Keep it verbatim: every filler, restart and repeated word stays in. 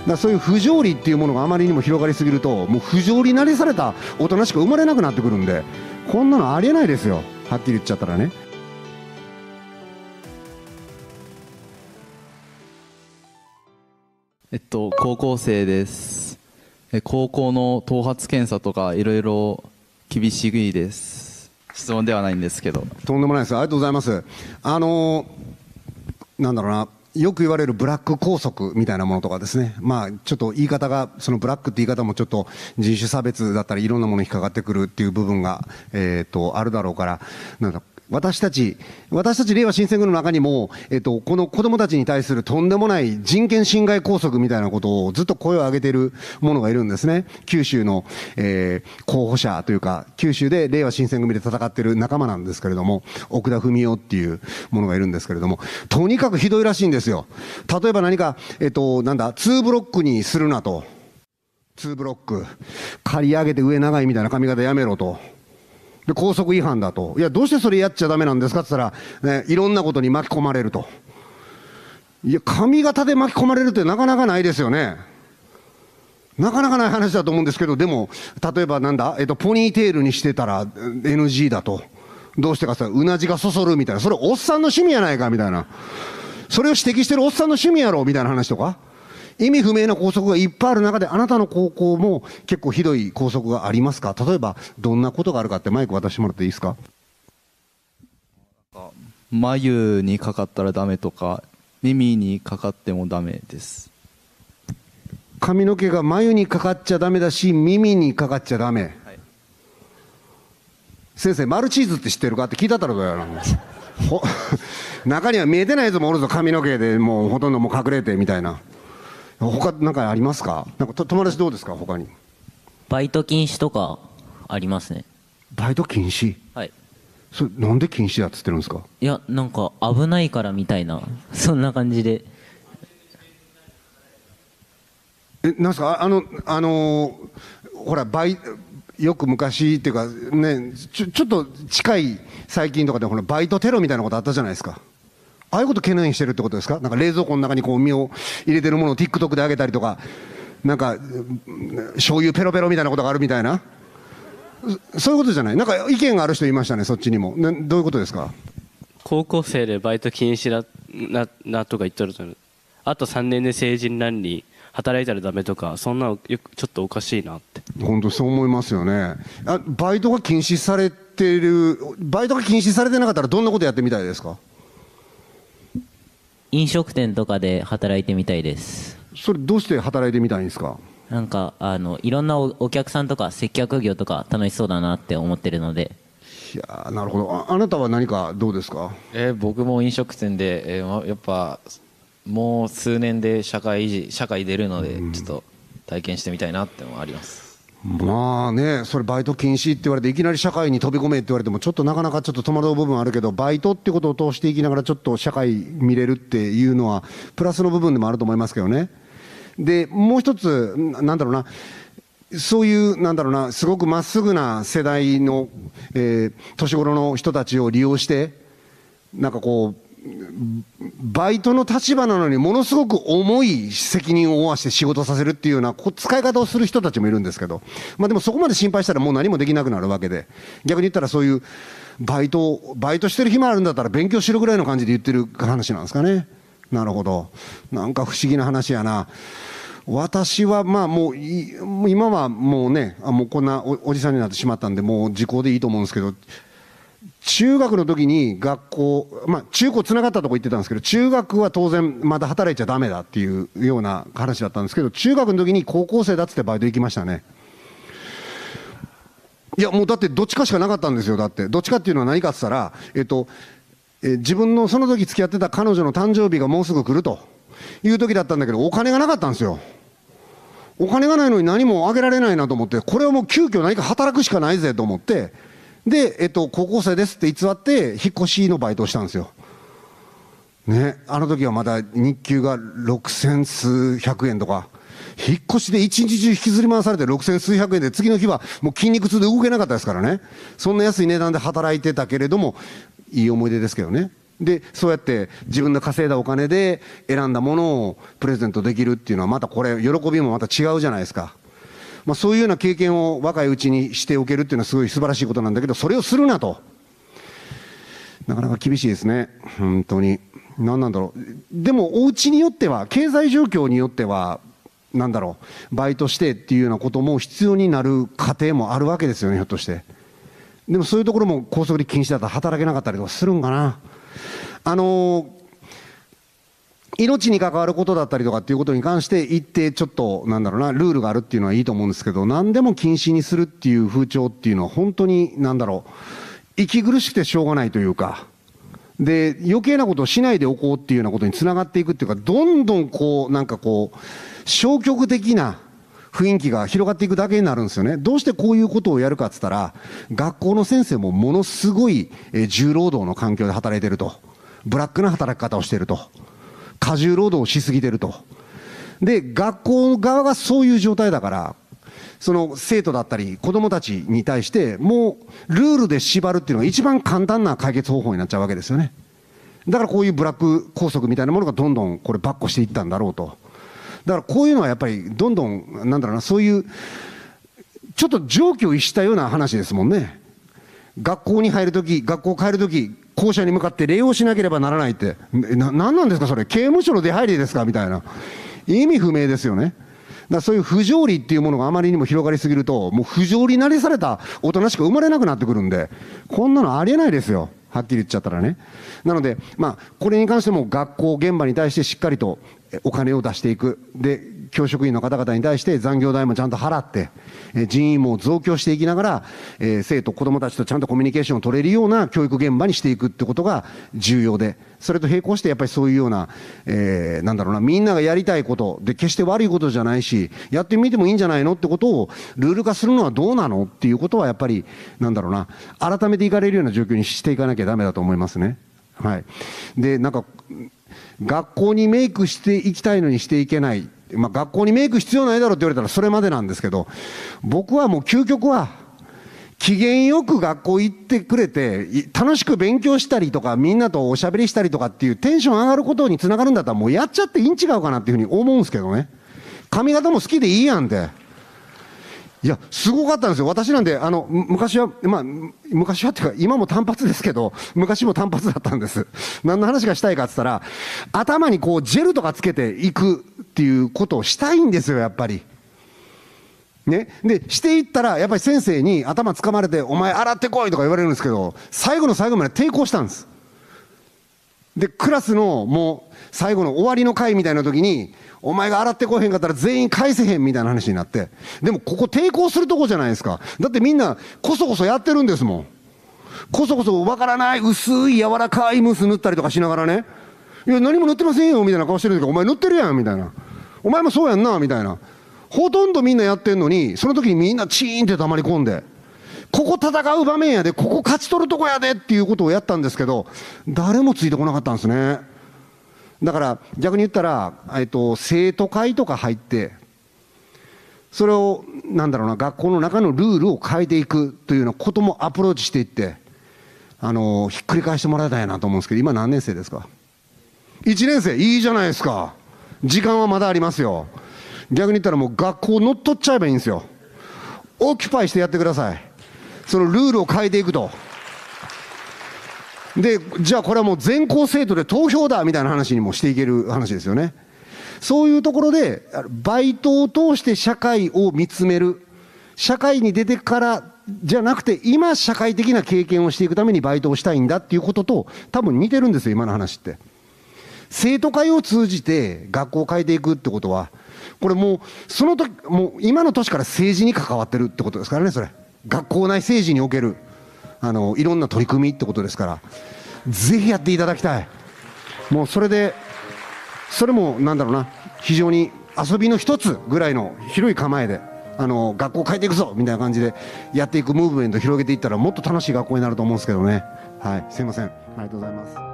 らそういう不条理っていうものがあまりにも広がりすぎると、もう不条理なりされた大人しか生まれなくなってくるんで、こんなのありえないですよ、はっきり言っちゃったらね。 えっと高校生です。え高校の頭髪検査とかいろいろ厳しいです。質問ではないんですけど。 とんでもないです。ありがとうございます。あのー、なんだろうな、よく言われるブラック校則みたいなものとかですね、まあちょっと言い方が、そのブラックって言い方もちょっと人種差別だったりいろんなものに引っかかってくるっていう部分が、えー、とあるだろうから、なんか私たち、私たち令和新選組の中にも、えっと、この子供たちに対するとんでもない人権侵害拘束みたいなことをずっと声を上げている者がいるんですね。九州の、えー、候補者というか、九州で令和新選組で戦っている仲間なんですけれども、奥田文雄っていう者がいるんですけれども、とにかくひどいらしいんですよ。例えば何か、えっと、なんだ、ツーブロックにするなと。ツーブロック。刈り上げて上長いみたいな髪型やめろと。で校則違反だと。いや、どうしてそれやっちゃダメなんですかって言ったら、ね、いろんなことに巻き込まれると。いや、髪型で巻き込まれるってなかなかないですよね。なかなかない話だと思うんですけど、でも例えばなんだ、えっと、ポニーテールにしてたら エヌジー だと。どうしてかさ、うなじがそそるみたいな、それおっさんの趣味やないかみたいな、それを指摘してるおっさんの趣味やろみたいな話とか、意味不明な校則がいっぱいある中で、あなたの高校も結構ひどい校則がありますか？例えばどんなことがあるかって、マイク渡してもらっていいですか？ 眉にかかったらダメとか、耳にかかってもダメです。 髪の毛が眉にかかっちゃダメだし、耳にかかっちゃダメ、はい、先生、マルチーズって知ってるかって聞いたったらどうやら中には見えてないやつもおるぞ、髪の毛でもうほとんどもう隠れてみたいな。他なんかありますか？なんかと友達どうですか？他にバイト禁止とかありますね。 バイト禁止？ はい。 それなんで禁止だっつってるんですか？ いや、なんか危ないからみたいな、そんな感じで。 え、なんすか？あのあのほら、バイよく昔っていうかね、ちょちょっと近い最近とかでほらバイトテロみたいなことあったじゃないですか。ああいうこと懸念してるってことですか？なんか冷蔵庫の中にこう身を入れてるものを TikTok で上げたりとか、なんか醤油ペロペロみたいなことがあるみたいな、そういうことじゃない？なんか意見がある人いましたね、そっちにも。などういうことですか？ 高校生でバイト禁止だななとか言っとると、あとさんねんで成人なんに働いたらダメとか、そんなのよくちょっとおかしいなって。 本当そう思いますよね。あ、バイトが禁止されてる、バイトが禁止されてなかったらどんなことやってみたいですか？ 飲食店とかで働いてみたいです。 それどうして働いてみたいんですか？ なんかあのいろんな お, お客さんとか接客業とか楽しそうだなって思ってるので。 いや、なるほど。 あ, あなたは何かどうですか？ えー、僕も飲食店で、えー、やっぱもう数年で社会維持社会出るので、ちょっと体験してみたいなってのはあります。 まあね、それバイト禁止って言われていきなり社会に飛び込めって言われてもちょっとなかなかちょっと戸惑う部分あるけど、バイトってことを通していきながらちょっと社会見れるっていうのはプラスの部分でもあると思いますけどね。でもう一つ、なんだろうな、そういうなんだろうな、すごくまっすぐな世代の、えー、年頃の人たちを利用して、なんかこうバイトの立場なのにものすごく重い責任を負わして仕事させるっていうような使い方をする人たちもいるんですけど、まあ、でもそこまで心配したらもう何もできなくなるわけで、逆に言ったらそういうバイトバイトしてる暇あるんだったら勉強しろぐらいの感じで言ってる話なんですかね。なるほど。なんか不思議な話やな。私はまあもう今はもうね、もうこんな お, おじさんになってしまったんでもう時効でいいと思うんですけど、中学の時に学校、まあ、中高つながったとこ行ってたんですけど、中学は当然まだ働いちゃダメだっていうような話だったんですけど、中学の時に高校生だっつってバイト行きましたね。いやもうだってどっちかしかなかったんですよ。だってどっちかっていうのは何かっつったら、えっとえ自分のその時付き合ってた彼女の誕生日がもうすぐ来るという時だったんだけど、お金がなかったんですよ。お金がないのに何もあげられないなと思って、これはもう急遽何か働くしかないぜと思って、で、えっと、高校生ですって偽って引っ越しのバイトをしたんですよ。ね、あの時はまだ日給がろくせん数百円とか、引っ越しで一日中引きずり回されてろくせん数百円で、次の日はもう筋肉痛で動けなかったですからね。そんな安い値段で働いてたけれども、いい思い出ですけどね。 でそうやって自分の稼いだお金で選んだものをプレゼントできるっていうのは、またこれ喜びもまた違うじゃないですか。まあ、そういうような経験を若いうちにしておけるっていうのはすごい素晴らしいことなんだけど、それをするなと。なかなか厳しいですね、本当に。何なんだろう。でもお家によっては、経済状況によっては、なんだろう、バイトしてっていうようなことも必要になる家庭もあるわけですよね、ひょっとして。でもそういうところも拘束力禁止だったら働けなかったりとかするんかな。あのー命に関わることだったりとかっていうことに関して一定ちょっとなんだろうなルールがあるっていうのはいいと思うんですけど、何でも禁止にするっていう風潮っていうのは本当になんだろう、息苦しくてしょうがないというか、で余計なことをしないでおこうっていうようなことにつながっていくっていうか、どんどんこうなんかこう消極的な雰囲気が広がっていくだけになるんですよね。どうしてこういうことをやるかっつったら、学校の先生もものすごい重労働の環境で働いてると、ブラックな働き方をしていると、過重労働をしすぎてると。で、学校側がそういう状態だから、その生徒だったり子供たちに対して、もうルールで縛るっていうのが一番簡単な解決方法になっちゃうわけですよね。だからこういうブラック校則みたいなものがどんどんこればっこしていったんだろうと。だからこういうのはやっぱりどんどん、なんだろうな、そういう、ちょっと常軌を逸したような話ですもんね。学校に入るとき、学校帰るとき、校舎に向かって礼をしなければならないって、な、なんなんですかそれ、刑務所の出入りですかみたいな。意味不明ですよね。だからそういう不条理っていうものがあまりにも広がりすぎると、もう不条理なりされた大人しか生まれなくなってくるんで、こんなのありえないですよ。はっきり言っちゃったらね。なので、まあ、これに関しても学校現場に対してしっかりとお金を出していく。で、教職員の方々に対して残業代もちゃんと払って、人員も増強していきながら、えー、生徒、子どもたちとちゃんとコミュニケーションを取れるような教育現場にしていくってことが重要で、それと並行してやっぱりそういうような、えー、なんだろうな、みんながやりたいことで決して悪いことじゃないし、やってみてもいいんじゃないのってことをルール化するのはどうなのっていうことはやっぱり、なんだろうな、改めていかれるような状況にしていかなきゃダメだと思いますね。はい。で、なんか、学校にメイクしていきたいのにしていけない。まあ、学校にメイク必要ないだろうって言われたらそれまでなんですけど、僕はもう究極は、機嫌よく学校行ってくれて、楽しく勉強したりとか、みんなとおしゃべりしたりとかっていうテンション上がることにつながるんだったらもうやっちゃっていいん違うかなっていうふうに思うんですけどね。髪型も好きでいいやんって。いや、すごかったんですよ。私なんで、あの、昔は、まあ、昔はっていうか、今も単発ですけど、昔も単発だったんです。何の話がしたいかって言ったら、頭にこう、ジェルとかつけていくっていうことをしたいんですよ、やっぱり。ね。で、していったら、やっぱり先生に頭掴まれて、お前洗ってこいとか言われるんですけど、最後の最後まで抵抗したんです。で、クラスのもう、最後の終わりの会みたいな時に、お前が洗ってこへんかったら全員返せへんみたいな話になって。でもここ抵抗するとこじゃないですか。だってみんなこそこそやってるんですもん。こそこそわからない薄い柔らかいムース塗ったりとかしながらね。いや何も塗ってませんよみたいな顔してるんですけど、お前塗ってるやんみたいな。お前もそうやんなみたいな。ほとんどみんなやってんのに、その時にみんなチーンって黙り込んで。ここ戦う場面やで、ここ勝ち取るとこやでっていうことをやったんですけど、誰もついてこなかったんですね。だから逆に言ったら、えっと、生徒会とか入って、それをなんだろうな、学校の中のルールを変えていくというようなこともアプローチしていって、あのひっくり返してもらいたいなと思うんですけど、今何年生ですか？いちねん生、いいじゃないですか。時間はまだありますよ。逆に言ったらもう学校乗っ取っちゃえばいいんですよ。オキュパイしてやってください。そのルールを変えていくと。で、じゃあこれはもう全校生徒で投票だみたいな話にもしていける話ですよね。そういうところで、バイトを通して社会を見つめる。社会に出てからじゃなくて、今社会的な経験をしていくためにバイトをしたいんだっていうことと多分似てるんですよ、今の話って。生徒会を通じて学校を変えていくってことは、これもう、その時、もう今の年から政治に関わってるってことですからね、それ。学校内政治における。あのいろんな取り組みってことですから、ぜひやっていただきたい。もうそれで、それもなんだろうな、非常に遊びの一つぐらいの広い構えで、あの学校を変えていくぞみたいな感じでやっていくムーブメントを広げていったら、もっと楽しい学校になると思うんですけどね。はい、すいません、ありがとうございます。